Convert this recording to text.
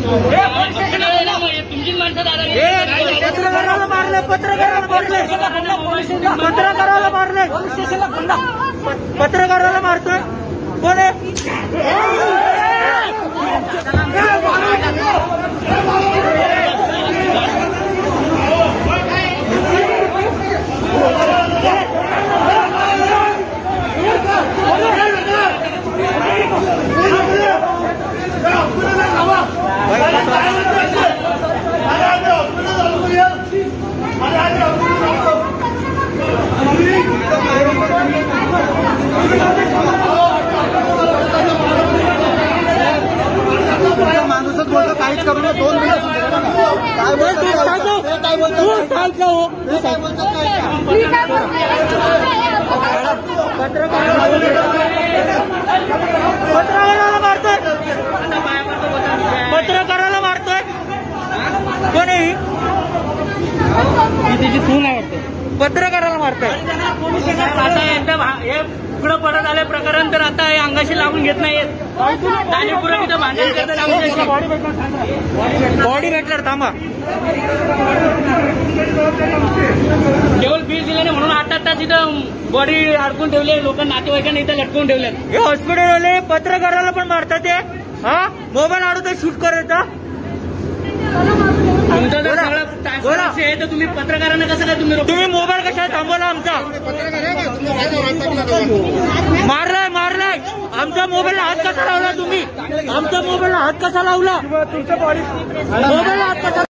तुमची माणसं दादा पत्रकाराला मारले, पत्रकाराला मारले, पत्रकाराला मारले, पत्रकाराला मारतोय कोण आहे? माणूसच बोलतो काहीच करू नये 2 मिनिट काय बोलतो पत्रकाराला मारतोय, पत्रकाराला मारतोय कोण आहे? तिची सून आहे वाटतं. पत्रकाराला मारतोय. आता यांचं पुढं पडत आलं प्रकरण तर आता हे अंगाशी लावून घेत नाहीत. जाणीवपूर्वक इथं भांडण करतात. बॉडी भेटणार थांबा. केवळ बिल दिल्याने म्हणून 8 तास इथं बॉडी अडकून ठेवले. लोक नातेवाईकांना इथं लटकवून ठेवलेत. हे हॉस्पिटलवाले पत्रकाराला पण मारतात ते. हा मोबाईल आडवतो शूट करायचा. तुमचं जर सगळं ट्रान्सपरन्सी आहे तर तुम्ही पत्रकारांना कसं काय तुम्ही मोबाईल कशाला थांबवला आमचा? मारलाय आमच्या मोबाईलला हात कसा लावला तुम्ही? आमच्या मोबाईलला हात कसा लावला? मोबाईलला हात कसा